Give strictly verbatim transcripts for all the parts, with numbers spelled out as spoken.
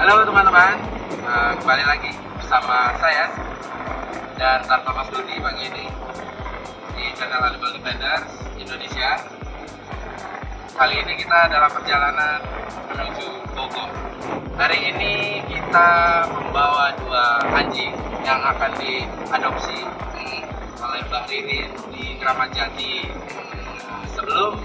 Halo teman-teman, uh, kembali lagi bersama saya dan tanpa Mas Dudi pagi ini di channel Animal Defenders Indonesia. Kali ini kita dalam perjalanan menuju Bogor. Hari ini kita membawa dua anjing yang akan diadopsi hmm, oleh Mbak Ririn di Kramat Jati. Hmm, sebelum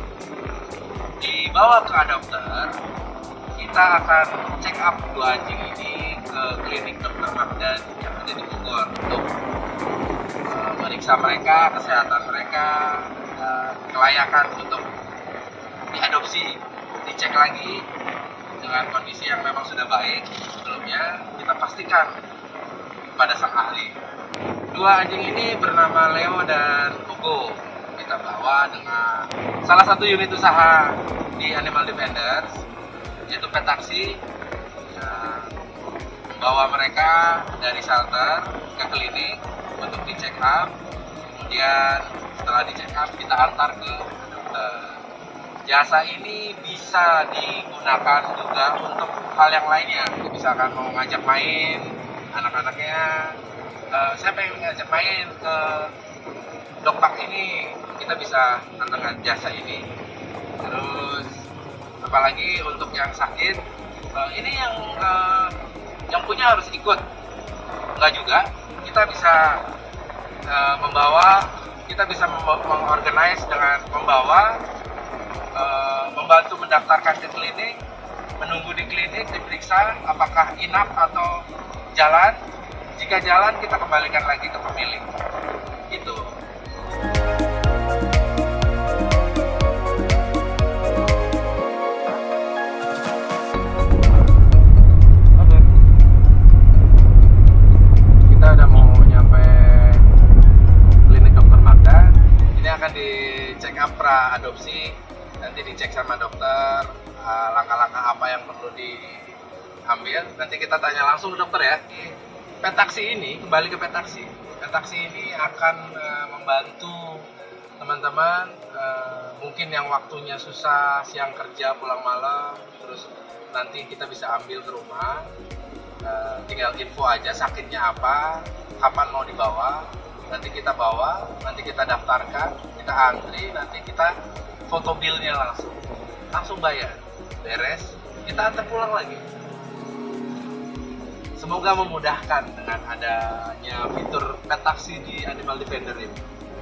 dibawa ke adopter, kita akan check up dua anjing ini ke klinik dokter Magdan yang ada di Bogor untuk uh, meriksa mereka, kesehatan mereka, dan kelayakan untuk diadopsi, dicek lagi dengan kondisi yang memang sudah baik sebelumnya, kita pastikan pada sang ahli. Dua anjing ini bernama Leo dan Gogo. Kita bawa dengan salah satu unit usaha di Animal Defenders, yaitu Petaksi, ya, membawa mereka dari shelter ke klinik untuk di check up. Kemudian setelah di check up kita antar ke dokter. Jasa ini bisa digunakan juga untuk hal yang lainnya. Misalkan mau ngajak main anak-anaknya, uh, saya pengen ngajak main ke Dokpak ini, kita bisa antarkan jasa ini. Terus apalagi untuk yang sakit, uh, ini yang uh, yang punya harus ikut, enggak juga. Kita bisa uh, membawa, kita bisa mengorganize dengan membawa, uh, membantu mendaftarkan ke klinik, menunggu di klinik, diperiksa apakah inap atau jalan. Jika jalan, kita kembalikan lagi ke pemilik. Itu. Di check up pra adopsi, nanti dicek sama dokter uh, langkah-langkah apa yang perlu diambil. Nanti kita tanya langsung ke dokter ya. Petaksi ini, kembali ke Petaksi. Petaksi ini akan uh, membantu teman-teman uh, mungkin yang waktunya susah, siang kerja pulang malam, terus nanti kita bisa ambil ke rumah. Uh, tinggal info aja sakitnya apa, kapan mau dibawa. Nanti kita bawa, nanti kita daftarkan, kita antri, nanti kita foto bilnya langsung, langsung bayar, beres, kita antar pulang lagi. Semoga memudahkan dengan adanya fitur Petaksi di Animal Defender ini.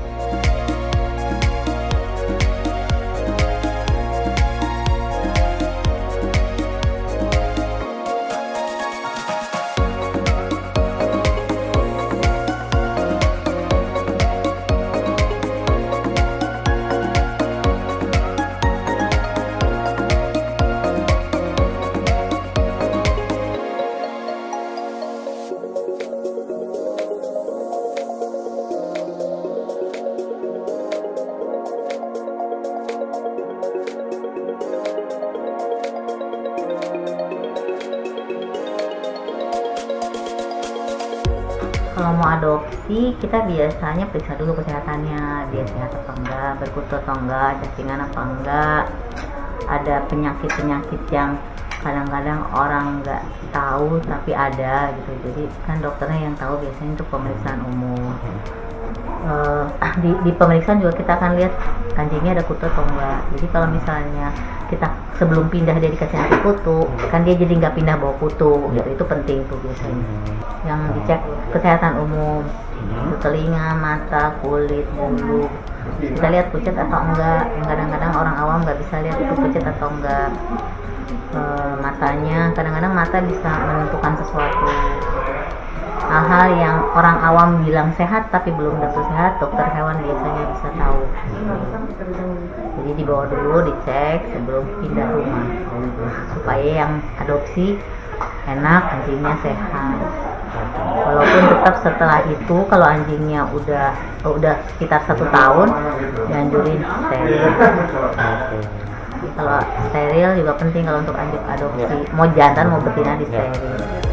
Kalau mau adopsi, kita biasanya periksa dulu kesehatannya, dia sehat apa enggak, berkutu atau enggak, cacingan apa enggak, ada penyakit-penyakit yang kadang-kadang orang nggak tahu tapi ada gitu. Jadi kan dokternya yang tahu biasanya untuk pemeriksaan umum. Uh, di, di pemeriksaan juga kita akan lihat anjingnya ada kutu atau enggak. Jadi kalau misalnya kita sebelum pindah dia dikasih anti kutu, kan dia jadi nggak pindah bawa kutu gitu. Itu penting tuh biasanya. Yang dicek kesehatan umum, itu telinga, mata, kulit, bulu. Kita lihat pucat atau enggak. Yang kadang-kadang orang awam nggak bisa lihat itu pucat atau enggak. E, matanya, kadang-kadang mata bisa menentukan sesuatu. Hal-hal yang orang awam bilang sehat tapi belum tentu sehat, dokter hewan biasanya bisa tahu. Jadi dibawa dulu, dicek sebelum pindah rumah, supaya yang adopsi enak, anjingnya sehat. Walaupun tetap setelah itu kalau anjingnya udah udah sekitar satu tahun, dianjurin steril. Kalau steril juga penting kalau untuk anjing adopsi, mau jantan mau betina di steril.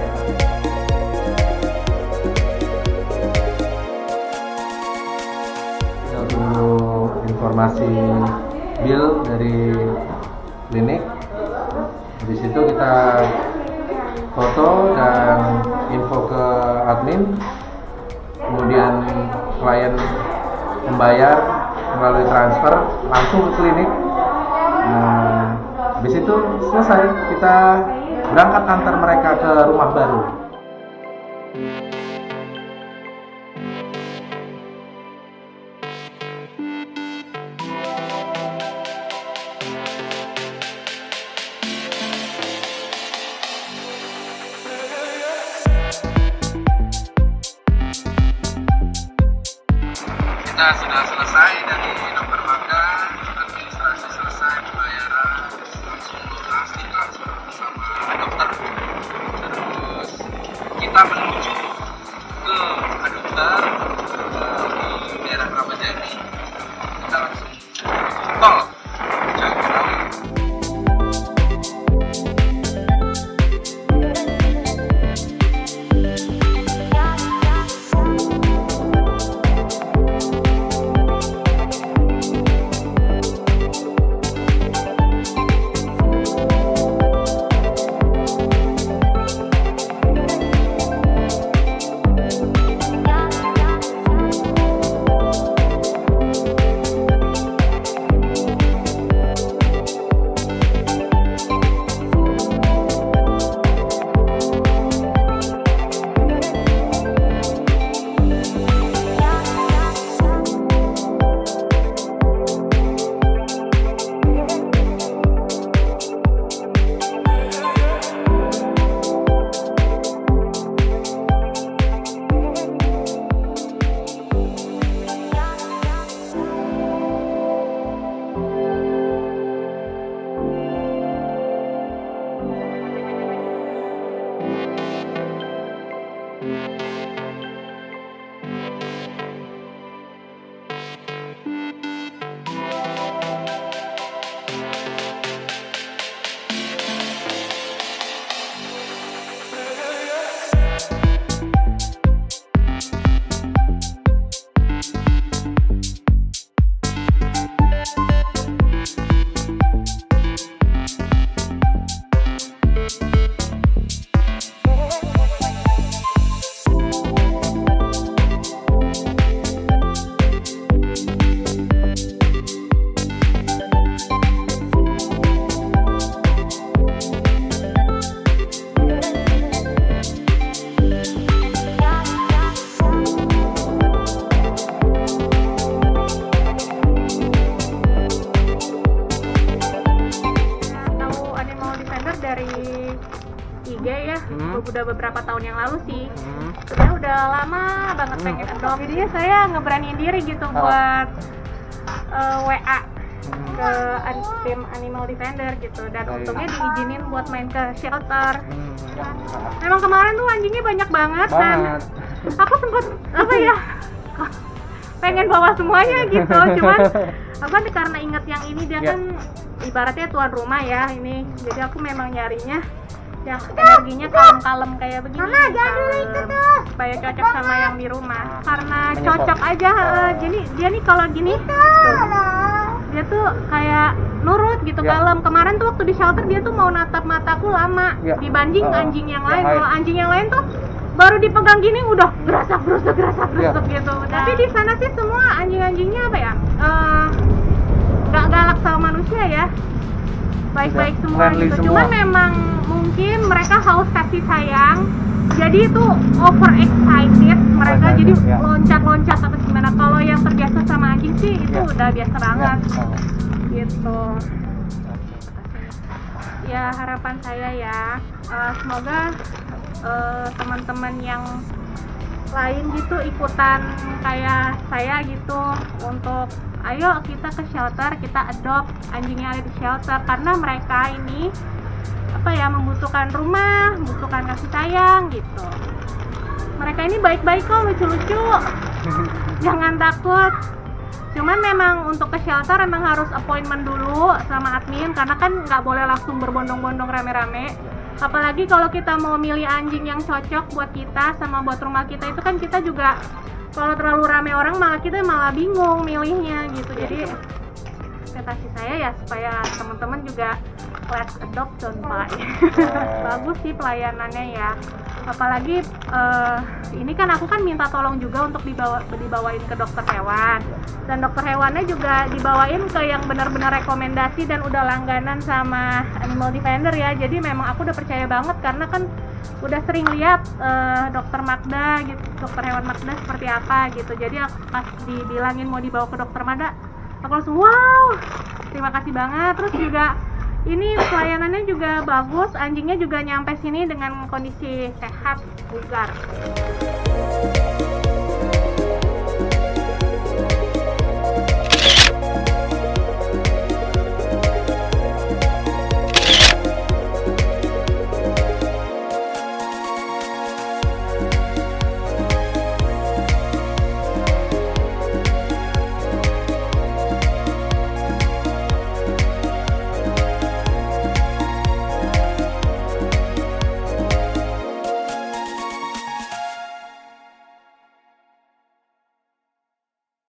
Informasi bill dari klinik. Di situ kita foto dan info ke admin, kemudian klien membayar melalui transfer langsung ke klinik. Nah, habis itu selesai, kita berangkat antar mereka ke rumah baru. Kita sudah selesai dari dokter Magda, administrasi selesai, pembayaran langsung lunas ditransfer bersama dokter. Terus kita menuju ke rumah dokter eh, di daerah Ramadjati. Kita langsung tol Jagorawi. I G ya, Hmm. udah beberapa tahun yang lalu sih. Hmm. Ya udah lama banget Hmm. pengen adopt. Jadinya saya ngeberaniin diri gitu Oh. buat uh, W A Hmm. ke an- tim Animal Defender gitu. Dan Baik. untungnya diizinin buat main ke shelter. Hmm. Memang kemarin tuh anjingnya banyak banget, Banget. dan aku sempet apa ya pengen bawa semuanya gitu. Cuman apa nih, karena inget yang ini dia Ya. kan ibaratnya tuan rumah ya ini. Jadi aku memang nyarinya yang energinya kalem-kalem kayak begini. Mama, jangan dulu itu tuh. Supaya cocok sama yang di rumah. Karena Menyesal. cocok aja. eh, jadi dia nih kalau gini tuh, dia tuh kayak nurut gitu, Ya. kalem. Kemarin tuh waktu di shelter dia tuh mau natap mataku lama Ya. dibanding Oh, anjing yang yang lain. lain. Kalau anjing yang lain tuh baru dipegang gini udah gerasak gerusuk gerasak gerusuk Ya. gitu. Tapi di sana sih semua anjing-anjingnya apa ya? Eh, nggak galak sama manusia ya. Baik-baik Ya, semua friendly gitu. semua. Cuman memang mungkin mereka haus kasih sayang. Jadi itu over excited mereka, Excited, jadi ya. loncat-loncat atau gimana. Kalau yang terbiasa sama anjing sih itu Ya. udah biasa banget Ya. gitu. Ya harapan saya ya, eh, semoga eh, teman-teman yang lain gitu ikutan kayak saya gitu untuk ayo kita ke shelter, kita adopt anjingnya ada di shelter, karena mereka ini apa ya, membutuhkan rumah, membutuhkan kasih sayang gitu. Mereka ini baik-baik kok, lucu-lucu, jangan takut. Cuman memang untuk ke shelter emang harus appointment dulu sama admin, karena kan nggak boleh langsung berbondong-bondong rame-rame. Apalagi kalau kita mau milih anjing yang cocok buat kita sama buat rumah kita, itu kan kita juga kalau terlalu rame orang malah kita malah bingung milihnya gitu. Jadi ekspektasi saya ya supaya teman-teman juga let's adopt don't buy. Bagus sih pelayanannya ya. Apalagi uh, ini kan aku kan minta tolong juga untuk dibawa dibawain ke dokter hewan, dan dokter hewannya juga dibawain ke yang benar-benar rekomendasi dan udah langganan sama Animal Defender ya. Jadi memang aku udah percaya banget karena kan udah sering lihat uh, dokter Magda gitu, dokter hewan Magda seperti apa gitu. Jadi aku pas dibilangin mau dibawa ke dokter Magda, aku langsung wow, terima kasih banget. Terus juga ini pelayanannya juga bagus, anjingnya juga nyampe sini dengan kondisi sehat, bugar.